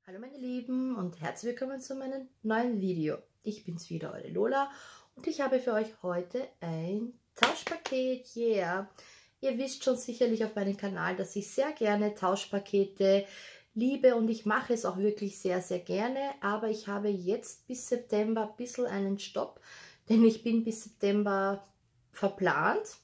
Hallo meine Lieben und herzlich willkommen zu meinem neuen Video. Ich bin's wieder, eure Lola, und ich habe für euch heute ein Tauschpaket. Yeah! Ihr wisst schon sicherlich auf meinem Kanal, dass ich sehr gerne Tauschpakete liebe und ich mache es auch wirklich sehr, sehr gerne. Aber ich habe jetzt bis September ein bisschen einen Stopp, denn ich bin bis September verplant.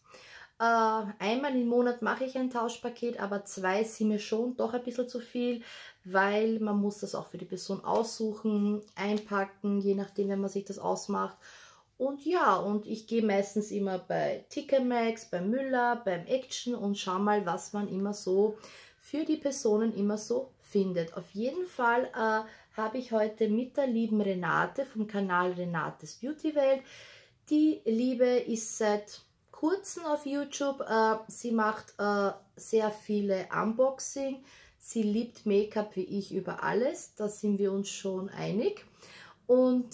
Einmal im Monat mache ich ein Tauschpaket, aber zwei sind mir schon doch ein bisschen zu viel, weil man muss das auch für die Person aussuchen, einpacken, je nachdem, wenn man sich das ausmacht. Und ja, und ich gehe meistens immer bei TK Maxx, beim Müller, beim Action und schau mal, was man immer so für die Personen immer so findet. Auf jeden Fall habe ich heute mit der lieben Renate vom Kanal Renates Beauty Welt. Die Liebe ist seit kurzem auf YouTube. Sie macht sehr viele Unboxing. Sie liebt Make-up wie ich über alles. Da sind wir uns schon einig. Und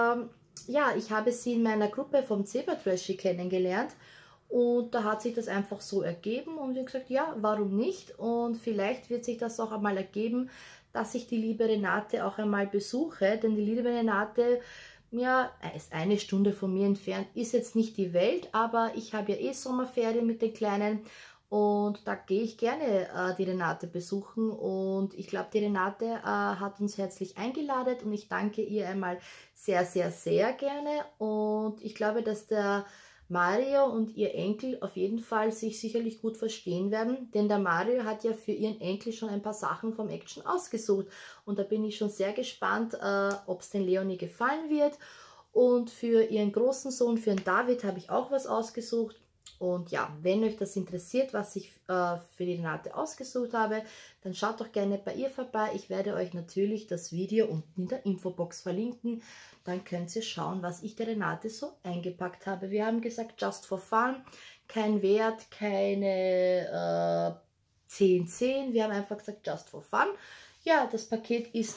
ja, ich habe sie in meiner Gruppe vom Zebra Trashy kennengelernt. Und da hat sich das einfach so ergeben und wir haben gesagt, ja, warum nicht? Und vielleicht wird sich das auch einmal ergeben, dass ich die liebe Renate auch einmal besuche. Denn die liebe Renate, ja, ist eine Stunde von mir entfernt, ist jetzt nicht die Welt, aber ich habe ja eh Sommerferien mit den Kleinen und da gehe ich gerne die Renate besuchen und ich glaube, die Renate hat uns herzlich eingeladen und ich danke ihr einmal sehr, sehr, sehr gerne und ich glaube, dass der Mario und ihr Enkel auf jeden Fall sich sicherlich gut verstehen werden, denn der Mario hat ja für ihren Enkel schon ein paar Sachen vom Action ausgesucht und da bin ich schon sehr gespannt, ob es den Leonie gefallen wird. Und für ihren großen Sohn, für den David, habe ich auch was ausgesucht. Und ja, wenn euch das interessiert, was ich für die Renate ausgesucht habe, dann schaut doch gerne bei ihr vorbei. Ich werde euch natürlich das Video unten in der Infobox verlinken. Dann könnt ihr schauen, was ich der Renate so eingepackt habe. Wir haben gesagt, just for fun, kein Wert, keine 10. Wir haben einfach gesagt, just for fun. Ja, das Paket ist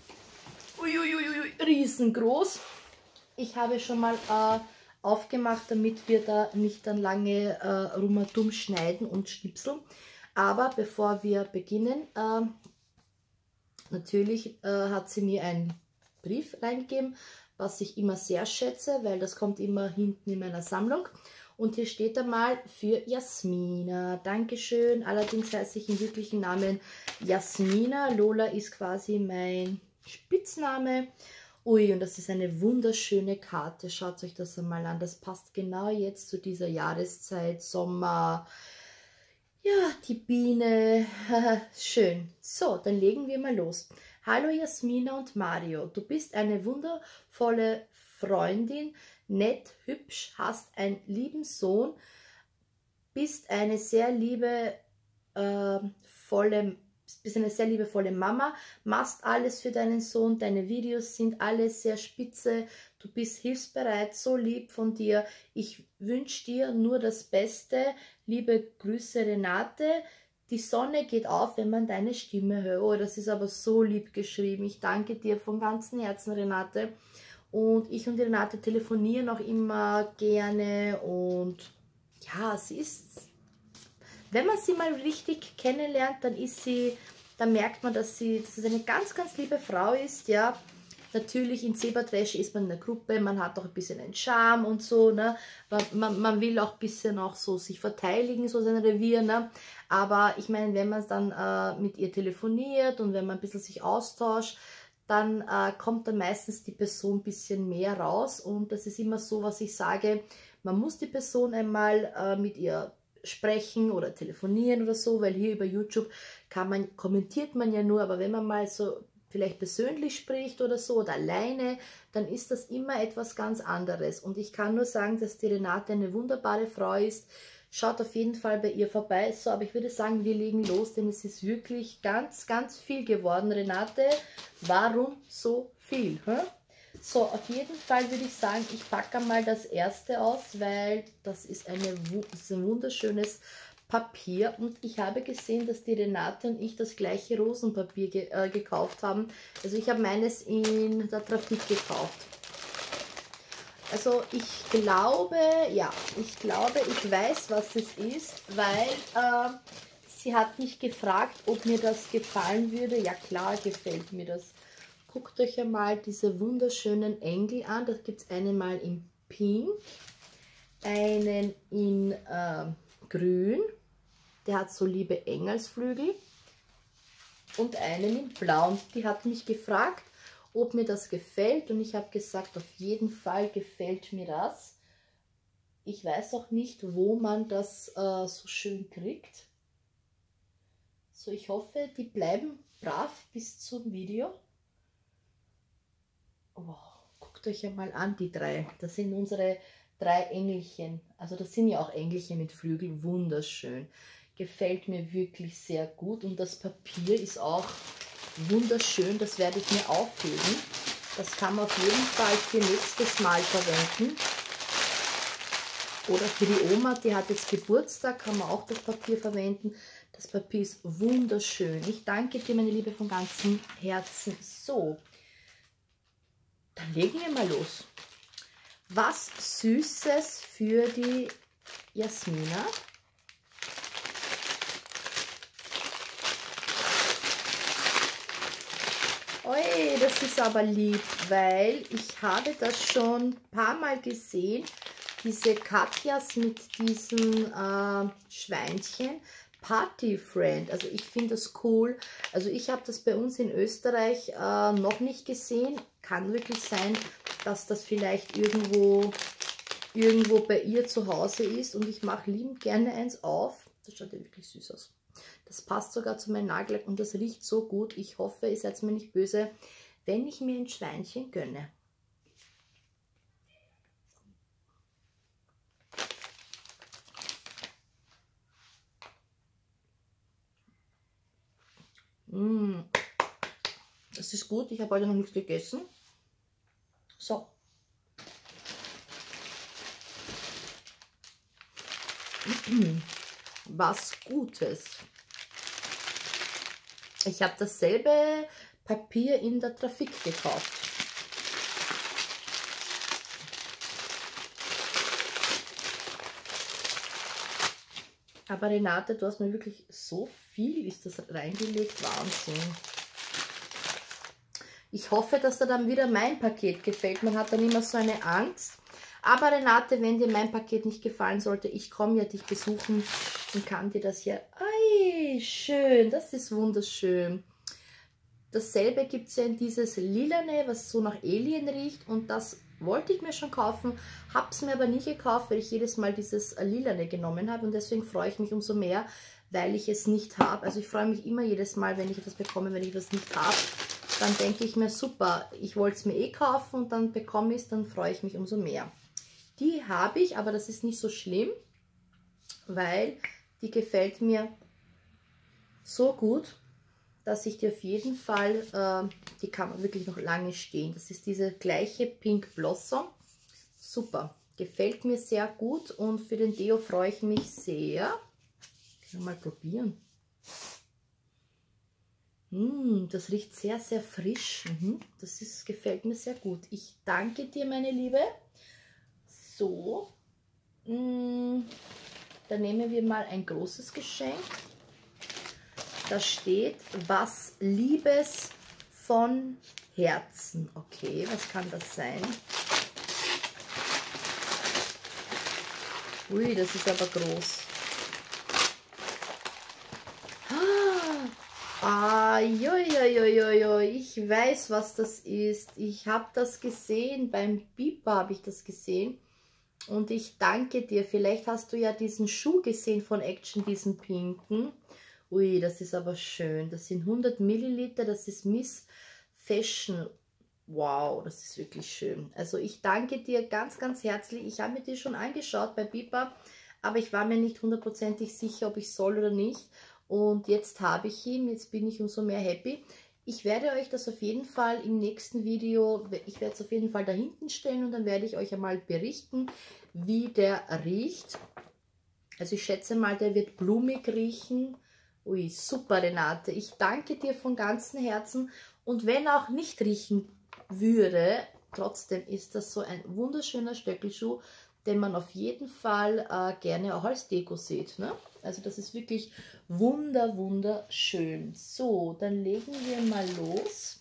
riesengroß. Ich habe schon mal aufgemacht, damit wir da nicht dann lange rumherum schneiden und schnipseln. Aber bevor wir beginnen, natürlich hat sie mir einen Brief reingegeben, was ich immer sehr schätze, weil das kommt immer hinten in meiner Sammlung. Und hier steht einmal für Jasmina. Dankeschön. Allerdings heiße ich im wirklichen Namen Jasmina. Lola ist quasi mein Spitzname. Ui, und das ist eine wunderschöne Karte. Schaut euch das einmal an. Das passt genau jetzt zu dieser Jahreszeit, Sommer. Ja, die Biene. Schön. So, dann legen wir mal los. Hallo Jasmina und Mario. Du bist eine wundervolle Freundin, nett, hübsch, hast einen lieben Sohn, bist eine sehr liebevolle Mama, machst alles für deinen Sohn, deine Videos sind alle sehr spitze, du bist hilfsbereit, so lieb von dir. Ich wünsche dir nur das Beste. Liebe Grüße, Renate. Die Sonne geht auf, wenn man deine Stimme hört. Oh, das ist aber so lieb geschrieben. Ich danke dir von ganzem Herzen, Renate. Und ich und die Renate telefonieren auch immer gerne und ja, sie ist... Wenn man sie mal richtig kennenlernt, dann merkt man, dass es eine ganz, ganz liebe Frau ist, ja. Natürlich in Zebra Trash ist man in der Gruppe, man hat auch ein bisschen einen Charme und so, ne. Man will auch ein bisschen auch so sich verteidigen, so sein Revier, ne. Aber ich meine, wenn man dann mit ihr telefoniert und wenn man ein bisschen sich austauscht, dann kommt dann meistens die Person ein bisschen mehr raus und das ist immer so, was ich sage, man muss die Person einmal mit ihr sprechen oder telefonieren oder so, weil hier über YouTube kommentiert man ja nur, aber wenn man mal so vielleicht persönlich spricht oder so oder alleine, dann ist das immer etwas ganz anderes und ich kann nur sagen, dass die Renate eine wunderbare Frau ist. Schaut auf jeden Fall bei ihr vorbei. So, aber ich würde sagen, wir legen los, denn es ist wirklich ganz, ganz viel geworden. Renate, warum so viel? Hm? So, auf jeden Fall würde ich sagen, ich packe mal das erste aus, weil das ist ein wunderschönes Papier. Und ich habe gesehen, dass die Renate und ich das gleiche Rosenpapier gekauft haben. Also ich habe meines in der Trafik gekauft. Also ich glaube, ja, ich weiß, was es ist, weil Sie hat mich gefragt, ob mir das gefallen würde. Ja klar, gefällt mir das. Guckt euch einmal diese wunderschönen Engel an. Da gibt es einen mal in Pink, einen in Grün. Der hat so liebe Engelsflügel. Und einen in Blau. Und die hat mich gefragt, ob mir das gefällt. Und ich habe gesagt, auf jeden Fall gefällt mir das. Ich weiß auch nicht, wo man das so schön kriegt. So, ich hoffe, die bleiben brav bis zum Video. Oh, guckt euch einmal an, die drei. Das sind unsere 3 Engelchen. Also das sind ja auch Engelchen mit Flügeln. Wunderschön. Gefällt mir wirklich sehr gut. Und das Papier ist auch wunderschön. Das werde ich mir aufheben. Das kann man auf jeden Fall für nächstes Mal verwenden. Oder für die Oma, die hat jetzt Geburtstag, kann man auch das Papier verwenden. Das Papier ist wunderschön. Ich danke dir, meine Liebe, von ganzem Herzen. So, dann legen wir mal los. Was Süßes für die Jasmina. Oi, das ist aber lieb, weil ich habe das schon ein paar Mal gesehen. Diese Katjas mit diesen Schweinchen, Party Friend, also ich finde das cool. Also ich habe das bei uns in Österreich noch nicht gesehen. Kann wirklich sein, dass das vielleicht irgendwo bei ihr zu Hause ist. Und ich mache liebend gerne eins auf. Das schaut ja wirklich süß aus. Das passt sogar zu meinem Nagellack und das riecht so gut. Ich hoffe, ihr seid mir nicht böse, wenn ich mir ein Schweinchen gönne. Das ist gut, ich habe heute noch nichts gegessen. So. Was Gutes. Ich habe dasselbe Papier in der Trafik gekauft. Aber Renate, du hast mir wirklich so viel ist das reingelegt. Wahnsinn. Ich hoffe, dass dir dann wieder mein Paket gefällt. Man hat dann immer so eine Angst. Aber Renate, wenn dir mein Paket nicht gefallen sollte, ich komme ja dich besuchen und kann dir das hier... Ei, schön, das ist wunderschön. Dasselbe gibt es ja in dieses Lilane, was so nach Alien riecht. Und das wollte ich mir schon kaufen, habe es mir aber nie gekauft, weil ich jedes Mal dieses Lilane genommen habe. Und deswegen freue ich mich umso mehr, weil ich es nicht habe. Also ich freue mich immer jedes Mal, wenn ich etwas bekomme, wenn ich etwas nicht habe. Dann denke ich mir, super, ich wollte es mir eh kaufen und dann bekomme ich es, dann freue ich mich umso mehr. Die habe ich, aber das ist nicht so schlimm, weil die gefällt mir so gut, dass ich die auf jeden Fall, die kann man wirklich noch lange stehen. Das ist diese gleiche Pink Blossom. Super, gefällt mir sehr gut und für den Deo freue ich mich sehr. Ich kann mal probieren. Das riecht sehr, sehr frisch. Das gefällt mir sehr gut. Ich danke dir, meine Liebe. So, dann nehmen wir mal ein großes Geschenk. Da steht, was Liebes von Herzen. Okay, was kann das sein? Ui, das ist aber groß. Ich weiß, was das ist. Ich habe das gesehen, beim Bipa habe ich das gesehen. Und ich danke dir. Vielleicht hast du ja diesen Schuh gesehen von Action, diesen pinken. Ui, das ist aber schön. Das sind 100 Milliliter, das ist Miss Fashion. Wow, das ist wirklich schön. Also ich danke dir ganz, ganz herzlich. Ich habe mir die schon angeschaut bei Bipa, aber ich war mir nicht hundertprozentig sicher, ob ich soll oder nicht. Und jetzt habe ich ihn, jetzt bin ich umso mehr happy. Ich werde euch das auf jeden Fall im nächsten Video, ich werde es auf jeden Fall da hinten stellen und dann werde ich euch einmal berichten, wie der riecht. Also ich schätze mal, der wird blumig riechen. Ui, super Renate, ich danke dir von ganzem Herzen und wenn auch nicht riechen würde, trotzdem ist das so ein wunderschöner Stöckelschuh, den man auf jeden Fall gerne auch als Deko sieht. Ne? Also das ist wirklich wunderschön. So, dann legen wir mal los.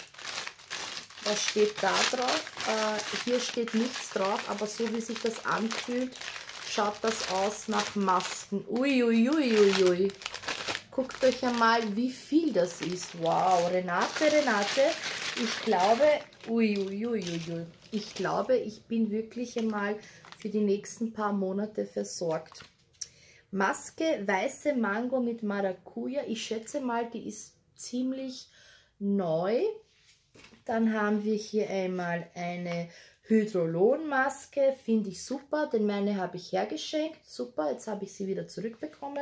Was steht da drauf? Hier steht nichts drauf, aber so wie sich das anfühlt, schaut das aus nach Masken. Uiuiuiui. Guckt euch einmal, wie viel das ist. Wow, Renate, ich glaube, uiuiuiui. Ich glaube, ich bin wirklich einmal für die nächsten paar Monate versorgt. Maske, weiße Mango mit Maracuja. Ich schätze mal, die ist ziemlich neu. Dann haben wir hier einmal eine Hydrolon-Maske. Finde ich super, denn meine habe ich hergeschenkt. Super, jetzt habe ich sie wieder zurückbekommen.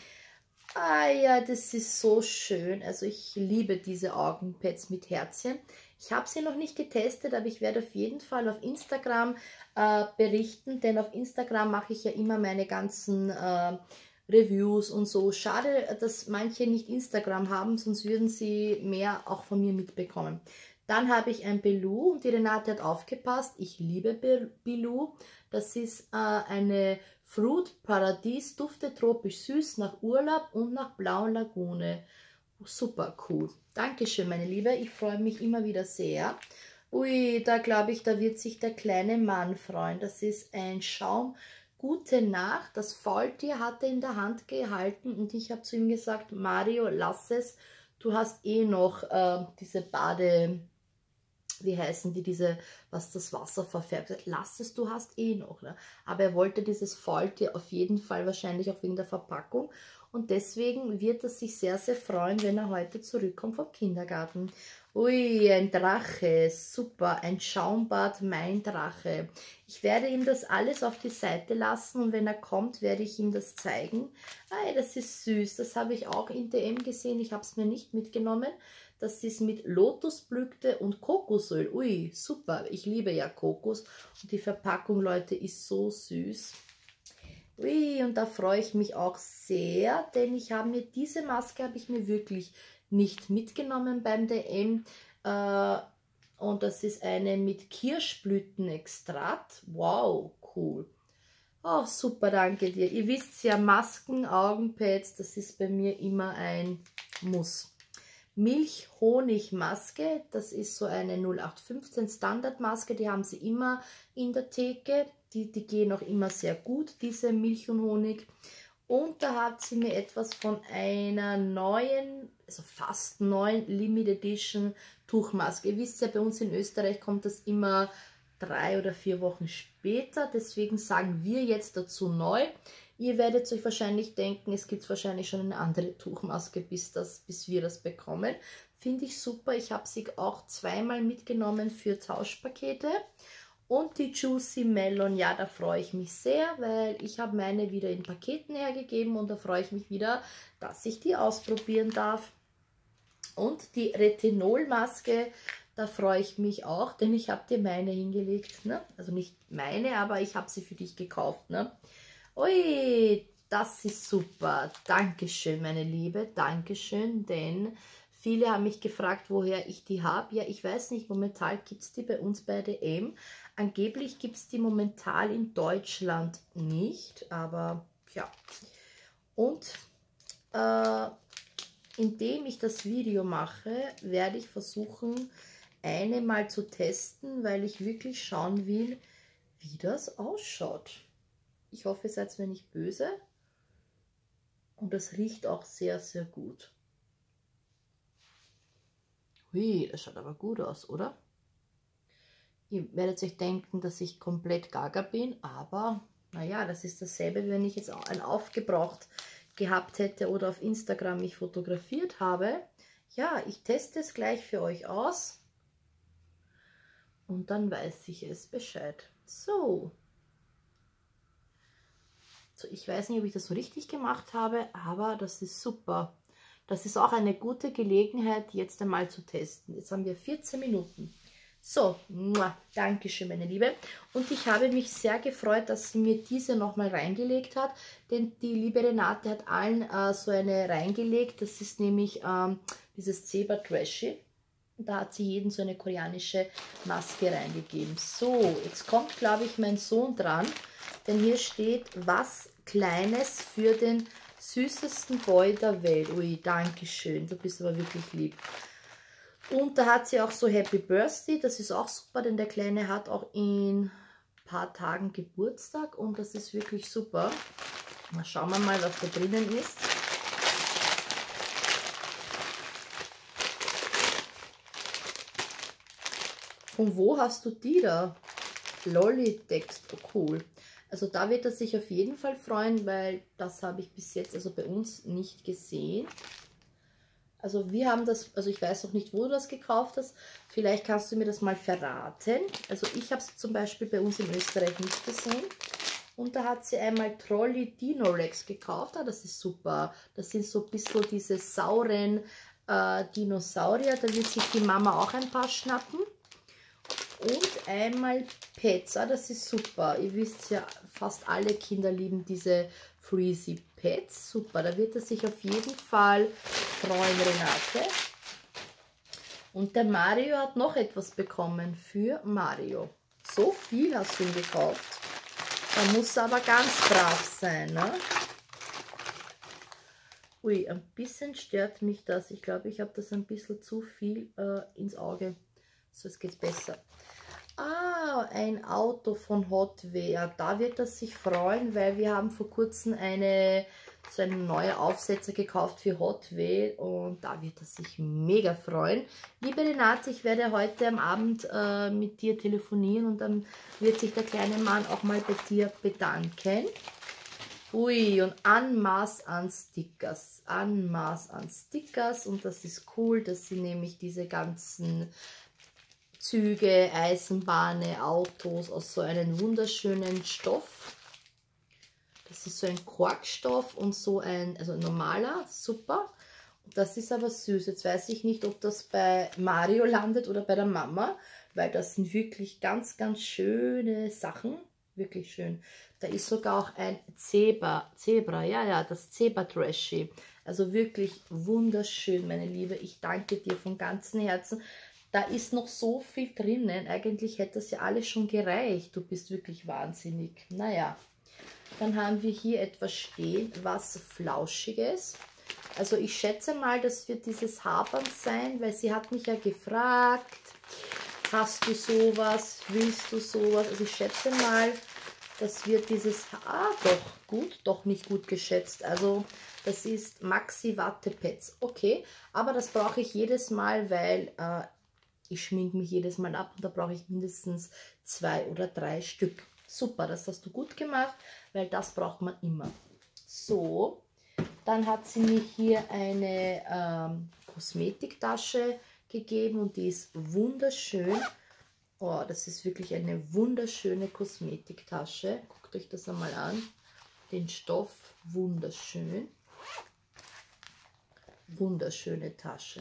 Ah ja, das ist so schön. Also ich liebe diese Augenpads mit Herzchen. Ich habe sie noch nicht getestet, aber ich werde auf jeden Fall auf Instagram berichten, denn auf Instagram mache ich ja immer meine ganzen Reviews und so. Schade, dass manche nicht Instagram haben, sonst würden sie mehr auch von mir mitbekommen. Dann habe ich ein Belou und die Renate hat aufgepasst. Ich liebe Belou. Das ist eine Fruit Paradies, duftet tropisch süß nach Urlaub und nach Blauen Lagune. Super cool. Dankeschön, meine Liebe. Ich freue mich immer wieder sehr. Ui, da glaube ich, da wird sich der kleine Mann freuen. Das ist ein Schaum. Gute Nacht. Das Faultier hat er in der Hand gehalten und ich habe zu ihm gesagt, Mario, lass es. Du hast eh noch diese Bade... Wie heißen die, diese, was das Wasser verfärbt? Lass es, du hast eh noch. Ne? Aber er wollte dieses Faultier auf jeden Fall, wahrscheinlich auch wegen der Verpackung. Und deswegen wird er sich sehr freuen, wenn er heute zurückkommt vom Kindergarten. Ui, ein Drache, super, ein Schaumbad, mein Drache. Ich werde ihm das alles auf die Seite lassen und wenn er kommt, werde ich ihm das zeigen. Ei, das ist süß, das habe ich auch in DM gesehen, ich habe es mir nicht mitgenommen. Das ist mit Lotusblüte und Kokosöl. Ui, super. Ich liebe ja Kokos. Und die Verpackung, Leute, ist so süß. Ui, und da freue ich mich auch sehr, denn ich habe mir diese Maske habe ich mir wirklich nicht mitgenommen beim DM. Und das ist eine mit Kirschblütenextrakt. Wow, cool. Oh, super, danke dir. Ihr wisst ja, Masken, Augenpads, das ist bei mir immer ein Muss. Milch-Honig-Maske, das ist so eine 0815 Standardmaske, die haben sie immer in der Theke, die gehen auch immer sehr gut, diese Milch und Honig. Und da hat sie mir etwas von einer neuen, also fast neuen Limited Edition Tuchmaske. Ihr wisst ja, bei uns in Österreich kommt das immer 3 oder 4 Wochen später, deswegen sagen wir jetzt dazu neu. Ihr werdet euch wahrscheinlich denken, es gibt wahrscheinlich schon eine andere Tuchmaske, bis wir das bekommen. Finde ich super. Ich habe sie auch zweimal mitgenommen für Tauschpakete. Und die Juicy Melon, ja, da freue ich mich sehr, weil ich habe meine wieder in Paketen hergegeben und da freue ich mich wieder, dass ich die ausprobieren darf. Und die Retinol-Maske, da freue ich mich auch, denn ich habe dir meine hingelegt. Ne? Also nicht meine, aber ich habe sie für dich gekauft. Ne? Ui, das ist super. Dankeschön, meine Liebe. Dankeschön, denn viele haben mich gefragt, woher ich die habe. Ja, ich weiß nicht, momentan gibt es die bei uns bei DM. Angeblich gibt es die momentan in Deutschland nicht, aber ja. Und indem ich das Video mache, werde ich versuchen, eine mal zu testen, weil ich wirklich schauen will, wie das ausschaut. Ich hoffe, ihr seid mir nicht böse. Und das riecht auch sehr gut. Hui, das schaut aber gut aus, oder? Ihr werdet euch denken, dass ich komplett gaga bin, aber naja, das ist dasselbe, wenn ich jetzt ein aufgebraucht gehabt hätte oder auf Instagram mich fotografiert habe. Ja, ich teste es gleich für euch aus und dann weiß ich es Bescheid. So, ich weiß nicht, ob ich das so richtig gemacht habe, aber das ist super. Das ist auch eine gute Gelegenheit, jetzt einmal zu testen. Jetzt haben wir 14 Minuten. So, Dankeschön, meine Liebe. Und ich habe mich sehr gefreut, dass sie mir diese nochmal reingelegt hat, denn die liebe Renate hat allen so eine reingelegt. Das ist nämlich dieses Zebra Trashy. Da hat sie jeden so eine koreanische Maske reingegeben. So, jetzt kommt, glaube ich, mein Sohn dran. Denn hier steht, was Kleines für den süßesten Boy der Welt. Ui, danke schön. Du bist aber wirklich lieb. Und da hat sie auch so Happy Birthday. Das ist auch super, denn der Kleine hat auch in ein paar Tagen Geburtstag. Und das ist wirklich super. Mal schauen wir mal, was da drinnen ist. Von wo hast du die da? Lolitext, oh cool. Also da wird er sich auf jeden Fall freuen, weil das habe ich bis jetzt also bei uns nicht gesehen. Also wir haben das, also ich weiß noch nicht, wo du das gekauft hast. Vielleicht kannst du mir das mal verraten. Also ich habe es zum Beispiel bei uns in Österreich nicht gesehen. Und da hat sie einmal Trolli Dinorex gekauft. Ah, das ist super. Das sind so ein bisschen diese sauren Dinosaurier. Da wird sich die Mama auch ein paar schnappen. Und einmal Pets, das ist super. Ihr wisst ja, fast alle Kinder lieben diese Freezy Pets. Super, da wird er sich auf jeden Fall freuen, Renate. Und der Mario hat noch etwas bekommen für Mario. So viel hast du ihm gekauft. Da muss er aber ganz brav sein, ne? Ui, ein bisschen stört mich das. Ich glaube, ich habe das ein bisschen zu viel ins Auge. So, jetzt geht es besser. Ah, ein Auto von Hot Wheels. Da wird er sich freuen, weil wir haben vor kurzem so einen neuen Aufsetzer gekauft für Hot Wheels und da wird er sich mega freuen. Liebe Renate, ich werde heute am Abend mit dir telefonieren und dann wird sich der kleine Mann auch mal bei dir bedanken. Ui, und Anmaß an Stickers. Anmaß an Stickers und das ist cool, dass sie nämlich diese ganzen Züge, Eisenbahnen, Autos aus so einem wunderschönen Stoff. Das ist so ein Korkstoff und so ein, also ein normaler, super. Das ist aber süß. Jetzt weiß ich nicht, ob das bei Mario landet oder bei der Mama, weil das sind wirklich ganz, ganz schöne Sachen. Wirklich schön. Da ist sogar auch ein Zebra, ja, das Zebra-Trashy. Also wirklich wunderschön, meine Liebe. Ich danke dir von ganzem Herzen. Da ist noch so viel drinnen. Eigentlich hätte das ja alles schon gereicht. Du bist wirklich wahnsinnig. Naja, dann haben wir hier etwas stehen, was Flauschiges. Also ich schätze mal, das wird dieses Habern sein, weil sie hat mich ja gefragt, hast du sowas, willst du sowas? Also ich schätze mal, das wird dieses, doch, gut, doch nicht gut geschätzt. Also das ist Maxi Watte Pets. Okay, aber das brauche ich jedes Mal, weil ich schminke mich jedes Mal ab und da brauche ich mindestens 2 oder 3 Stück. Super, das hast du gut gemacht, weil das braucht man immer. So, dann hat sie mir hier eine Kosmetiktasche gegeben und die ist wunderschön. Oh, das ist wirklich eine wunderschöne Kosmetiktasche. Guckt euch das einmal an. Den Stoff, wunderschön. Wunderschöne Tasche.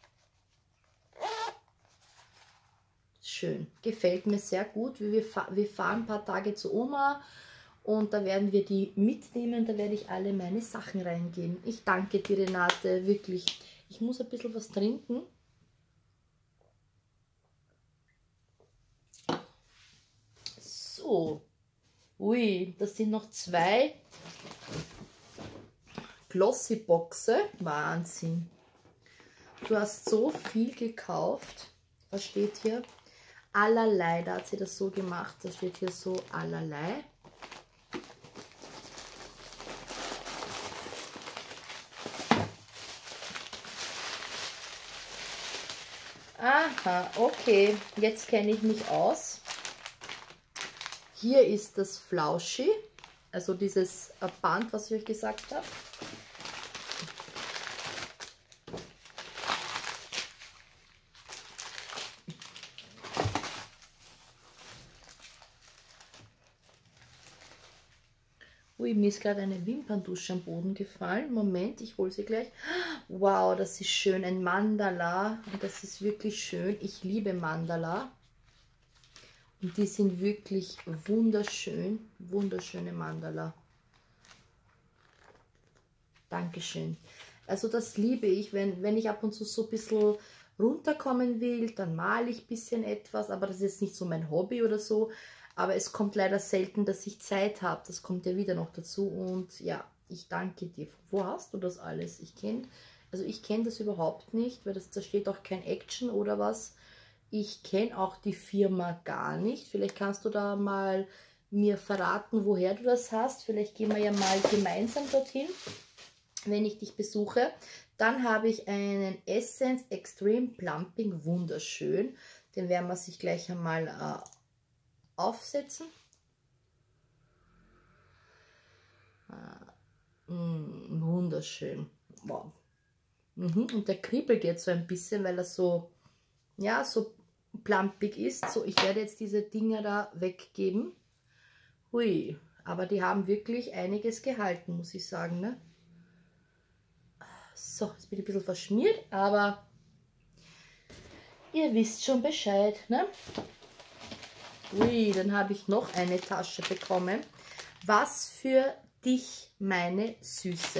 Schön, gefällt mir sehr gut. Wir fahren ein paar Tage zu Oma und da werden wir die mitnehmen. Da werde ich alle meine Sachen reingeben. Ich danke dir, Renate, wirklich. Ich muss ein bisschen was trinken. So, ui, das sind noch 2 Glossy-Boxe. Wahnsinn. Du hast so viel gekauft. Was steht hier? Allerlei, da hat sie das so gemacht, da steht hier so allerlei. Aha, okay, jetzt kenne ich mich aus. Hier ist das Flauschi, also dieses Band, was ich euch gesagt habe. Ui, mir ist gerade eine Wimperntusche am Boden gefallen. Moment, ich hole sie gleich. Wow, das ist schön. Ein Mandala. Und das ist wirklich schön. Ich liebe Mandala. Und die sind wirklich wunderschön. Wunderschöne Mandala. Dankeschön. Also das liebe ich, wenn ich ab und zu so ein bisschen runterkommen will, dann male ich ein bisschen etwas, aber das ist nicht so mein Hobby oder so. Aber es kommt leider selten, dass ich Zeit habe. Das kommt ja wieder noch dazu. Und ja, ich danke dir. Wo hast du das alles? Ich kenne das überhaupt nicht, weil da steht auch kein Action oder was. Ich kenne auch die Firma gar nicht. Vielleicht kannst du da mal mir verraten, woher du das hast. Vielleicht gehen wir ja mal gemeinsam dorthin, wenn ich dich besuche. Dann habe ich einen Essence Extreme Plumping, wunderschön. Den werden wir sich gleich einmal aufsetzen. Wunderschön. Wow. Und der kribbelt jetzt so ein bisschen, weil er so, ja, so plumpig ist. So, ich werde jetzt diese Dinger da weggeben. Hui, aber die haben wirklich einiges gehalten, muss ich sagen, ne? So, jetzt bin ich ein bisschen verschmiert, aber ihr wisst schon Bescheid, ne? Ui, dann habe ich noch eine Tasche bekommen. Was für dich, meine Süße.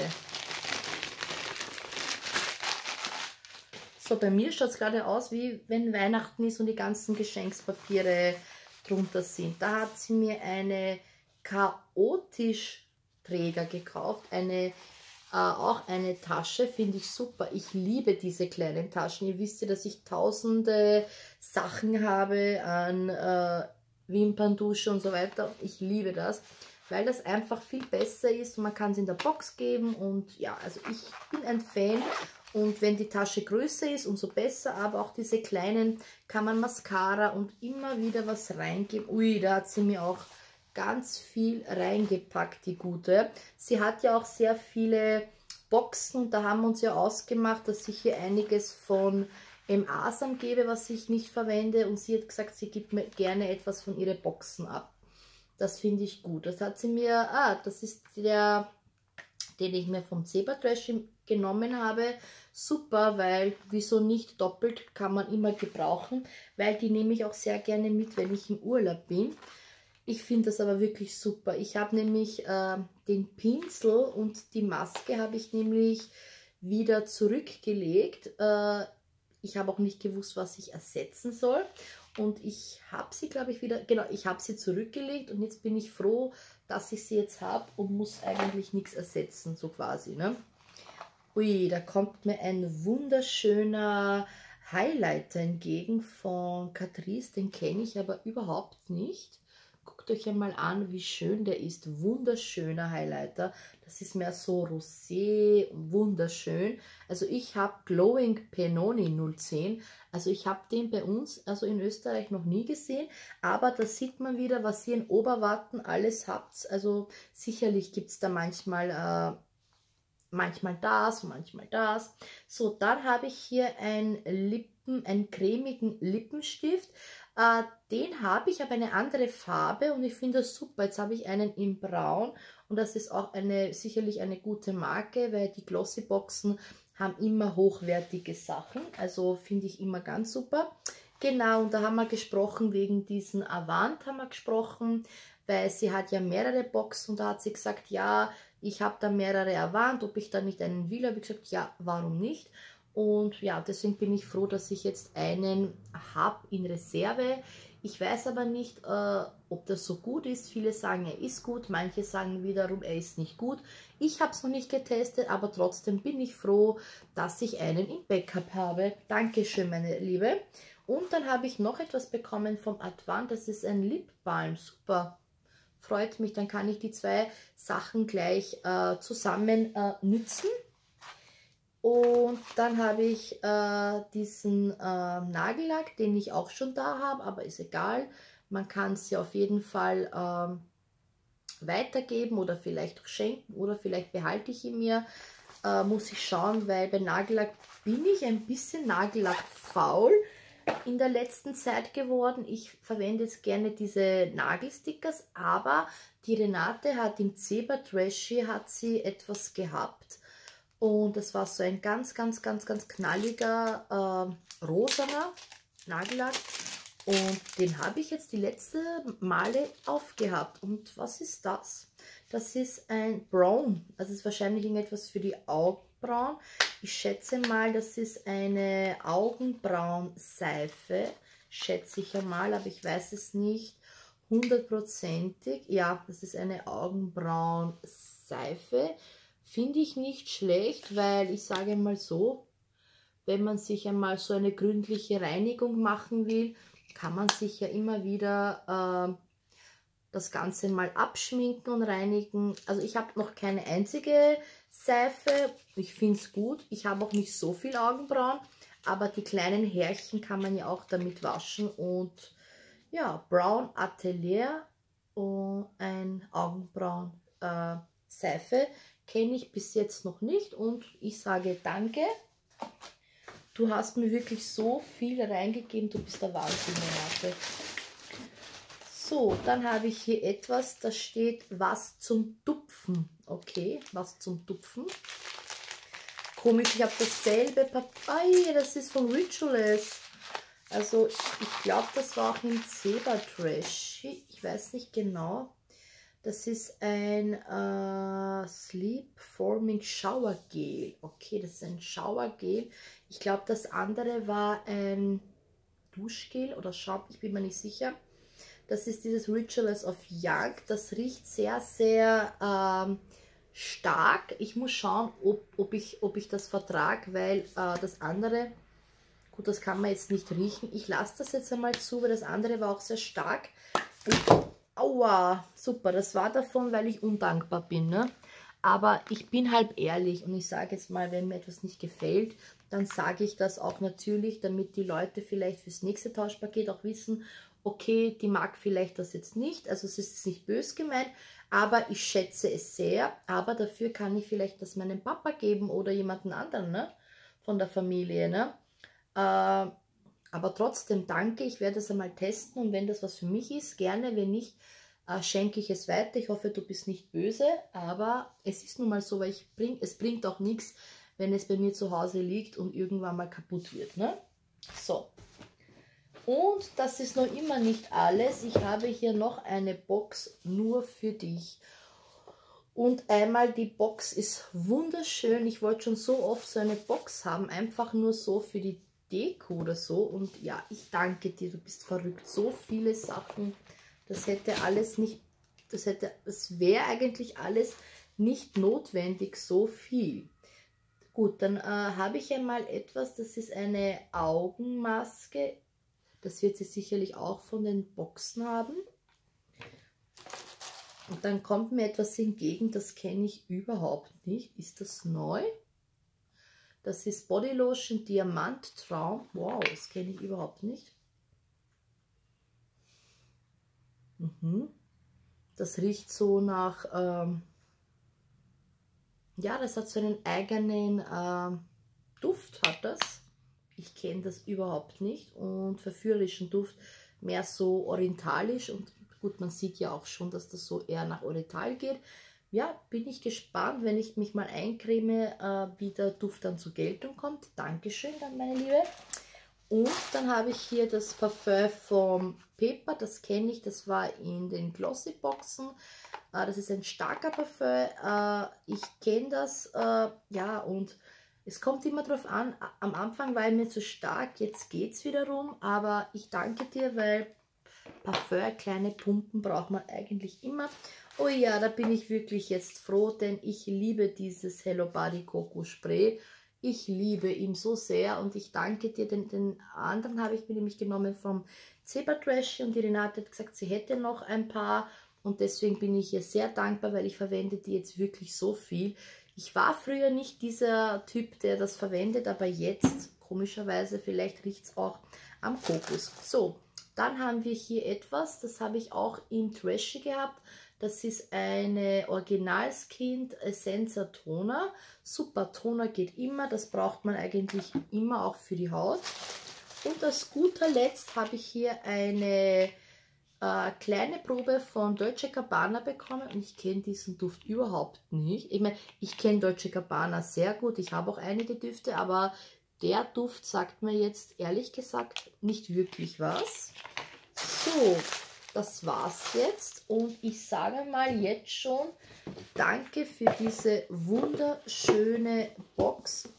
So, bei mir schaut es gerade aus, wie wenn Weihnachten ist und die ganzen Geschenkspapiere drunter sind. Da hat sie mir eine chaotisch Träger gekauft, auch eine Tasche, finde ich super. Ich liebe diese kleinen Taschen. Ihr wisst ja, dass ich tausende Sachen habe an Wimperndusche und so weiter. Ich liebe das, weil das einfach viel besser ist und man kann es in der Box geben und ja, also ich bin ein Fan. Und wenn die Tasche größer ist, umso besser, aber auch diese kleinen kann man Mascara und immer wieder was reingeben. Ui, da hat sie mir auch ganz viel reingepackt, die Gute. Sie hat ja auch sehr viele Boxen und da haben wir uns ja ausgemacht, dass ich hier einiges von Asam gebe, was ich nicht verwende. Und sie hat gesagt, sie gibt mir gerne etwas von ihren Boxen ab. Das finde ich gut. Das hat sie mir, das ist der, den ich mir vom Zebra Trash genommen habe. Super, weil wieso nicht, doppelt kann man immer gebrauchen, weil die nehme ich auch sehr gerne mit, wenn ich im Urlaub bin. Ich finde das aber wirklich super. Ich habe nämlich den Pinsel und die Maske habe ich nämlich wieder zurückgelegt. Ich habe auch nicht gewusst, was ich ersetzen soll. Und ich habe sie, glaube ich, wieder, genau, ich habe sie zurückgelegt und jetzt bin ich froh, dass ich sie jetzt habe und muss eigentlich nichts ersetzen, so quasi, ne? Ui, da kommt mir ein wunderschöner Highlighter entgegen von Catrice, den kenne ich aber überhaupt nicht. Guckt euch einmal an, wie schön der ist. Wunderschöner Highlighter. Das ist mehr so rosé, wunderschön. Also ich habe Glowing Penoni 010. Also ich habe den bei uns, also in Österreich, noch nie gesehen. Aber da sieht man wieder, was ihr in Oberwarten alles habt. Also sicherlich gibt es da manchmal das und manchmal das. So, dann habe ich hier einen cremigen Lippenstift. Den habe ich, aber eine andere Farbe und ich finde das super. Jetzt habe ich einen in Braun und das ist auch sicherlich eine gute Marke, weil die Glossyboxen haben immer hochwertige Sachen. Also finde ich immer ganz super. Genau, und da haben wir gesprochen wegen diesen Avant, haben wir gesprochen, weil sie hat ja mehrere Boxen und da hat sie gesagt, ja, ich habe da mehrere Avant, ob ich da nicht einen will, habe ich gesagt, ja, warum nicht? Und ja, deswegen bin ich froh, dass ich jetzt einen habe in Reserve. Ich weiß aber nicht, ob das so gut ist. Viele sagen, er ist gut, manche sagen wiederum, er ist nicht gut. Ich habe es noch nicht getestet, aber trotzdem bin ich froh, dass ich einen im Backup habe. Dankeschön, meine Liebe. Und dann habe ich noch etwas bekommen vom Advant, das ist ein Lip Balm. Super, freut mich, dann kann ich die zwei Sachen gleich zusammen nützen. Und dann habe ich diesen Nagellack, den ich auch schon da habe, aber ist egal. Man kann es ja auf jeden Fall weitergeben oder vielleicht auch schenken oder vielleicht behalte ich ihn mir. Muss ich schauen, weil bei Nagellack bin ich ein bisschen Nagellack-faul in der letzten Zeit geworden. Ich verwende jetzt gerne diese Nagelstickers, aber die Renate hat im Zebra Trashy hat sie etwas gehabt. Und das war so ein ganz knalliger, rosaner Nagellack. Und den habe ich jetzt die letzten Male aufgehabt. Und was ist das? Das ist ein Brown. Also ist wahrscheinlich irgendetwas für die Augenbrauen. Ich schätze mal, das ist eine Augenbrauenseife, schätze ich einmal, aber ich weiß es nicht hundertprozentig. Ja, das ist eine Augenbrauenseife. Finde ich nicht schlecht, weil ich sage mal so, wenn man sich einmal so eine gründliche Reinigung machen will, kann man sich ja immer wieder das Ganze mal abschminken und reinigen. Also ich habe noch keine einzige Seife. Ich finde es gut. Ich habe auch nicht so viel Augenbrauen, aber die kleinen Härchen kann man ja auch damit waschen. Und ja, Brown Atelier und ein Augenbrauen Seife kenne ich bis jetzt noch nicht. Und ich sage danke. Du hast mir wirklich so viel reingegeben. Du bist der Wahnsinn, Renate. So, dann habe ich hier etwas, da steht was zum Tupfen. Okay, was zum Tupfen. Komisch, ich habe dasselbe Papier. Das ist von Rituals. Also, ich glaube, das war auch im Zebra Trash. Ich weiß nicht genau. Das ist ein Sleep Forming Shower Gel. Okay, das ist ein Shower Gel. Ich glaube, das andere war ein Duschgel oder Schaum. Ich bin mir nicht sicher. Das ist dieses Rituals of Young. Das riecht sehr, sehr stark. Ich muss schauen, ob ich das vertrage, weil das andere, gut, das kann man jetzt nicht riechen. Ich lasse das jetzt einmal zu, weil das andere war auch sehr stark. Und, aua, super, das war davon, weil ich undankbar bin, ne? Aber ich bin halt ehrlich und ich sage jetzt mal, wenn mir etwas nicht gefällt, dann sage ich das auch natürlich, damit die Leute vielleicht fürs nächste Tauschpaket auch wissen, okay, die mag vielleicht das jetzt nicht, also es ist nicht bös gemeint, aber ich schätze es sehr, aber dafür kann ich vielleicht das meinem Papa geben oder jemanden anderen, ne, von der Familie, ne. Aber trotzdem danke, ich werde es einmal testen und wenn das was für mich ist, gerne, wenn nicht, schenke ich es weiter. Ich hoffe, du bist nicht böse, aber es ist nun mal so, weil es bringt auch nichts, wenn es bei mir zu Hause liegt und irgendwann mal kaputt wird, ne. So. Und das ist noch immer nicht alles. Ich habe hier noch eine Box nur für dich. Und einmal die Box ist wunderschön. Ich wollte schon so oft so eine Box haben. Einfach nur so für die Deko oder so. Und ja, ich danke dir. Du bist verrückt. So viele Sachen. Das hätte alles nicht... Das wäre eigentlich alles nicht notwendig, so viel. Gut, dann habe ich einmal etwas. Das ist eine Augenmaske. Das wird sie sicherlich auch von den Boxen haben. Und dann kommt mir etwas entgegen, das kenne ich überhaupt nicht. Ist das neu? Das ist Body Lotion Diamant Traum. Wow, das kenne ich überhaupt nicht. Das riecht so nach... ja, das hat so einen eigenen Duft, hat das. Ich kenne das überhaupt nicht und verführerischen Duft mehr so orientalisch und gut, man sieht ja auch schon, dass das so eher nach Oriental geht. Ja, bin ich gespannt, wenn ich mich mal eincreme, wie der Duft dann zur Geltung kommt. Dankeschön dann, meine Liebe. Und dann habe ich hier das Parfum vom Pepper, das kenne ich, das war in den Glossy Boxen. Das ist ein starker Parfum, ich kenne das, ja, und es kommt immer drauf an, am Anfang war er mir zu stark, jetzt geht es wiederum, aber ich danke dir, weil Parfum, kleine Pumpen braucht man eigentlich immer. Oh ja, da bin ich wirklich jetzt froh, denn ich liebe dieses Hello Body Coco Spray. Ich liebe ihn so sehr und ich danke dir, denn den anderen habe ich mir nämlich genommen vom Zebra Trash und die Renate hat gesagt, sie hätte noch ein paar und deswegen bin ich ihr sehr dankbar, weil ich verwende die jetzt wirklich so viel. Ich war früher nicht dieser Typ, der das verwendet, aber jetzt, komischerweise, vielleicht riecht es auch am Kokos. So, dann haben wir hier etwas, das habe ich auch in Trashy gehabt. Das ist eine Original Skin Essenza Toner. Super, Toner geht immer, das braucht man eigentlich immer auch für die Haut. Und als guter Letzt habe ich hier eine kleine Probe von Dolce Gabbana bekommen und ich kenne diesen Duft überhaupt nicht. Ich meine, ich kenne Dolce Gabbana sehr gut, ich habe auch einige Düfte, aber der Duft sagt mir jetzt ehrlich gesagt nicht wirklich was. So, das war's jetzt und ich sage mal jetzt schon danke für diese wunderschöne Box.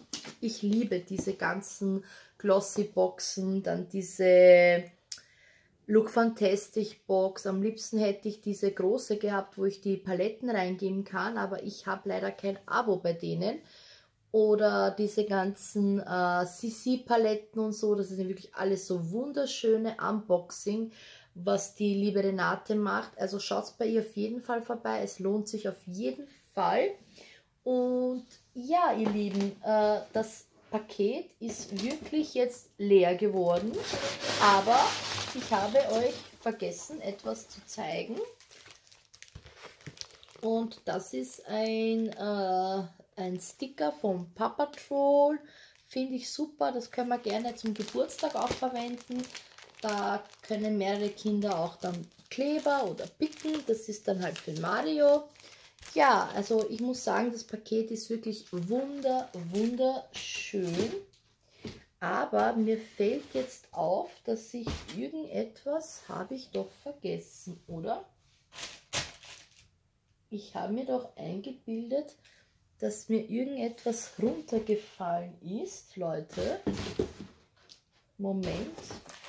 Ich liebe diese ganzen Glossy Boxen, dann diese Look Fantastic Box. Am liebsten hätte ich diese große gehabt, wo ich die Paletten reingeben kann, aber ich habe leider kein Abo bei denen. Oder diese ganzen CC-Paletten und so, das ist ja wirklich alles so wunderschöne Unboxing, was die liebe Renate macht. Also schaut bei ihr auf jeden Fall vorbei, es lohnt sich auf jeden Fall. Und ja, ihr Lieben, das Paket ist wirklich jetzt leer geworden, aber ich habe euch vergessen, etwas zu zeigen. Und das ist ein Sticker vom Paw Patrol. Finde ich super, das können wir gerne zum Geburtstag auch verwenden. Da können mehrere Kinder auch dann Kleber oder picken. Das ist dann halt für Mario. Ja, also ich muss sagen, das Paket ist wirklich wunderschön. Aber mir fällt jetzt auf, dass ich irgendetwas habe ich doch vergessen, oder? Ich habe mir doch eingebildet, dass mir irgendetwas runtergefallen ist, Leute. Moment.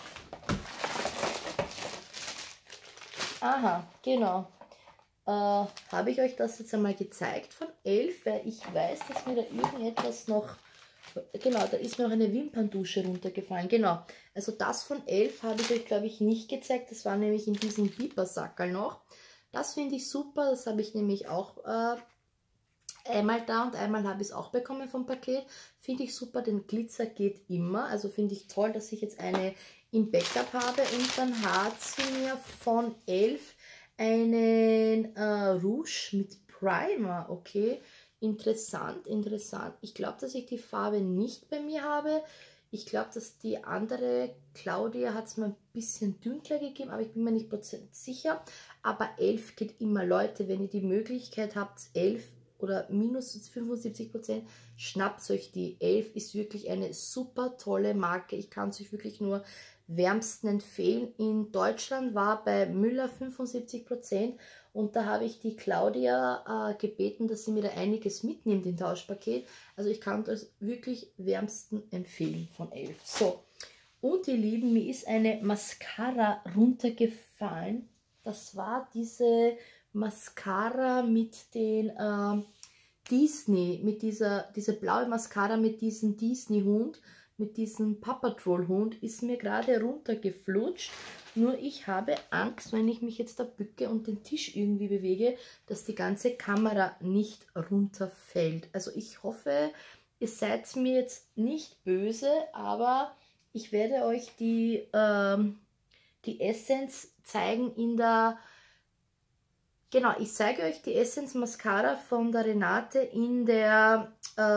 Aha, genau. Habe ich euch das jetzt einmal gezeigt von Elf, weil ich weiß, dass mir da irgendetwas noch... Genau, da ist mir auch eine Wimperndusche runtergefallen. Genau, also das von Elf habe ich euch, glaube ich, nicht gezeigt. Das war nämlich in diesem Pipersackerl noch. Das finde ich super. Das habe ich nämlich auch einmal da und einmal habe ich es auch bekommen vom Paket. Finde ich super, den Glitzer geht immer. Also finde ich toll, dass ich jetzt eine im Backup habe. Und dann hat sie mir von Elf einen Rouge mit Primer. Okay, interessant. Ich glaube, dass ich die Farbe nicht bei mir habe. Ich glaube, dass die andere, Claudia, hat es mir ein bisschen dunkler gegeben, aber ich bin mir nicht sicher. Aber 11 geht immer, Leute, wenn ihr die Möglichkeit habt, 11 oder minus 75%, schnappt euch die. 11 ist wirklich eine super tolle Marke. Ich kann es euch wirklich nur wärmsten empfehlen. In Deutschland war bei Müller 75% und da habe ich die Claudia gebeten, dass sie mir da einiges mitnimmt im Tauschpaket. Also ich kann das wirklich wärmsten empfehlen von 11. So, und ihr Lieben, mir ist eine Mascara runtergefallen. Das war diese Mascara mit den Disney, mit diese blaue Mascara mit diesem Disney-Hund, mit diesem Paw Patrol-Hund, ist mir gerade runtergeflutscht. Nur ich habe Angst, wenn ich mich jetzt da bücke und den Tisch irgendwie bewege, dass die ganze Kamera nicht runterfällt. Also ich hoffe, ihr seid mir jetzt nicht böse, aber ich werde euch die Essence zeigen in der... Genau, ich zeige euch die Essence Mascara von der Renate in der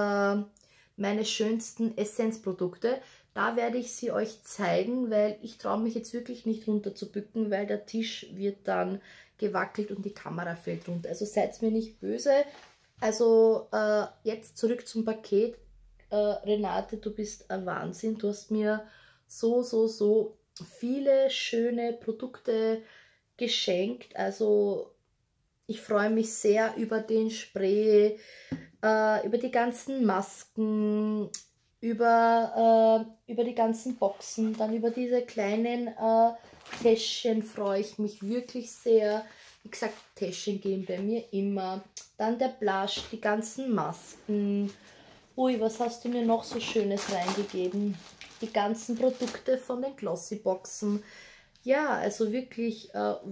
meine schönsten Essence-Produkte. Da werde ich sie euch zeigen, weil ich traue mich jetzt wirklich nicht runter zu bücken, weil der Tisch wird dann gewackelt und die Kamera fällt runter. Also seid mir nicht böse. Also jetzt zurück zum Paket. Renate, du bist ein Wahnsinn. Du hast mir so viele schöne Produkte geschenkt. Also ich freue mich sehr über den Spray, über die ganzen Masken, über die ganzen Boxen, dann über diese kleinen Täschchen freue ich mich wirklich sehr. Wie gesagt, Täschchen gehen bei mir immer. Dann der Blush, die ganzen Masken. Ui, was hast du mir noch so Schönes reingegeben? Die ganzen Produkte von den Glossy Boxen. Ja, also wirklich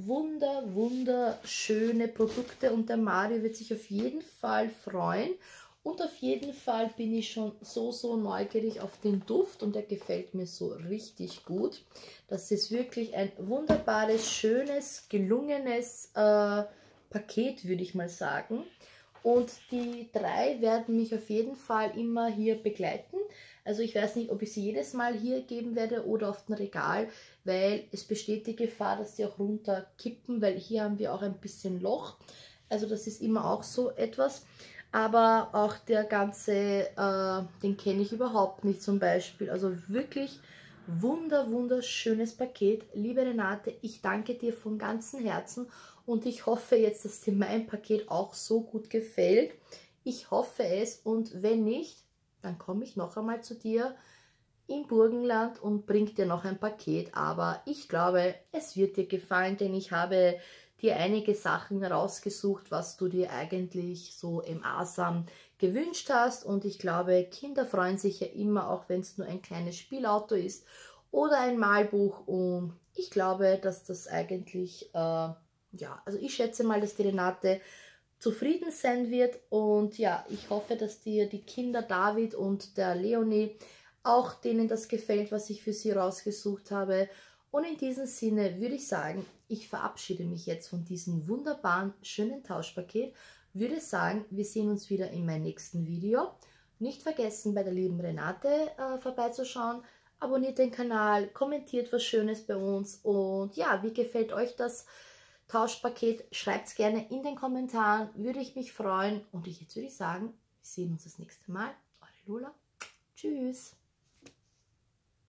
wunderschöne Produkte und der Mario wird sich auf jeden Fall freuen. Und auf jeden Fall bin ich schon so neugierig auf den Duft und der gefällt mir so richtig gut. Das ist wirklich ein wunderbares, schönes, gelungenes Paket, würde ich mal sagen. Und die drei werden mich auf jeden Fall immer hier begleiten. Also ich weiß nicht, ob ich sie jedes Mal hier geben werde oder auf dem Regal, weil es besteht die Gefahr, dass sie auch runterkippen, weil hier haben wir auch ein bisschen Loch. Also das ist immer auch so etwas. Aber auch der ganze, den kenne ich überhaupt nicht zum Beispiel. Also wirklich wunderschönes Paket. Liebe Renate, ich danke dir von ganzem Herzen und ich hoffe jetzt, dass dir mein Paket auch so gut gefällt. Ich hoffe es und wenn nicht, dann komme ich noch einmal zu dir im Burgenland und bringe dir noch ein Paket. Aber ich glaube, es wird dir gefallen, denn ich habe dir einige Sachen rausgesucht, was du dir eigentlich so im Asam gewünscht hast. Und ich glaube, Kinder freuen sich ja immer, auch wenn es nur ein kleines Spielauto ist oder ein Malbuch. Und ich glaube, dass das eigentlich, ja, also ich schätze mal, dass die Renate zufrieden sein wird. Und ja, ich hoffe, dass dir die Kinder David und der Leonie auch denen das gefällt, was ich für sie rausgesucht habe. Und in diesem Sinne würde ich sagen, ich verabschiede mich jetzt von diesem wunderbaren, schönen Tauschpaket. Würde sagen, wir sehen uns wieder in meinem nächsten Video. Nicht vergessen, bei der lieben Renate vorbeizuschauen. Abonniert den Kanal, kommentiert was Schönes bei uns. Und ja, wie gefällt euch das Tauschpaket? Schreibt es gerne in den Kommentaren, würde ich mich freuen. Und jetzt würde ich sagen, wir sehen uns das nächste Mal. Eure Lola. Tschüss.